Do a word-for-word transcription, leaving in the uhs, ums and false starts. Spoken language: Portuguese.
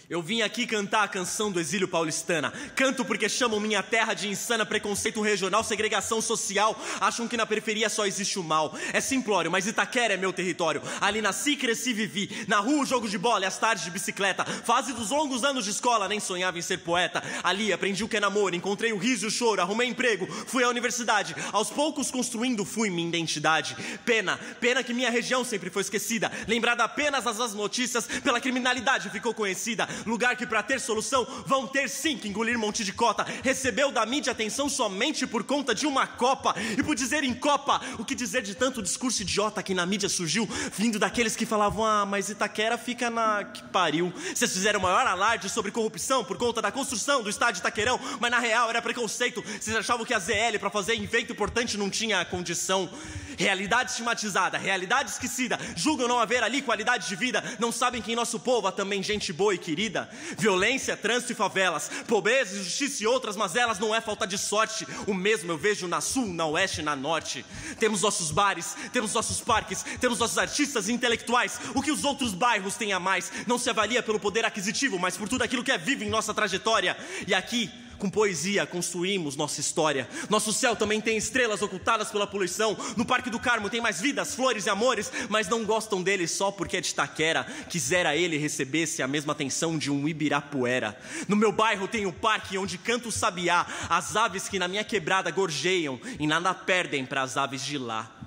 Eu vim aqui cantar a canção do exílio paulistana. Canto porque chamam minha terra de insana, preconceito regional, segregação social. Acham que na periferia só existe o mal. É simplório, mas Itaquera é meu território. Ali nasci, cresci, vivi. Na rua o jogo de bola e as tardes de bicicleta. Fase dos longos anos de escola, nem sonhava em ser poeta. Ali aprendi o que é namoro, encontrei o riso e o choro. Arrumei emprego, fui à universidade. Aos poucos construindo fui minha identidade. Pena, pena que minha região sempre foi esquecida. Lembrada apenas nas notícias, pela criminalidade ficou conhecida. Lugar que pra ter solução vão ter sim que engolir monte de cota. Recebeu da mídia atenção somente por conta de uma Copa. E por dizer em Copa, o que dizer de tanto discurso idiota que na mídia surgiu, vindo daqueles que falavam: ah, mas Itaquera fica na... que pariu. Vocês fizeram o maior alarde sobre corrupção por conta da construção do estádio Itaquerão, mas na real era preconceito. Vocês achavam que a Z L pra fazer evento importante não tinha condição. Realidade estigmatizada, realidade esquecida. Julgam não haver ali qualidade de vida. Não sabem que em nosso povo há também gente boa e querida. Violência, trânsito e favelas, pobreza, injustiça e outras mazelas. Não é falta de sorte. O mesmo eu vejo na sul, na oeste e na norte. Temos nossos bares, temos nossos parques, temos nossos artistas e intelectuais. O que os outros bairros têm a mais não se avalia pelo poder aquisitivo, mas por tudo aquilo que é vivo em nossa trajetória. E aqui, com poesia, construímos nossa história. Nosso céu também tem estrelas ocultadas pela poluição. No Parque do Carmo tem mais vidas, flores e amores, mas não gostam dele só porque é de Itaquera. Quisera ele recebesse a mesma atenção de um Ibirapuera. No meu bairro tem um parque onde canta o sabiá, as aves que na minha quebrada gorjeiam e nada perdem para as aves de lá.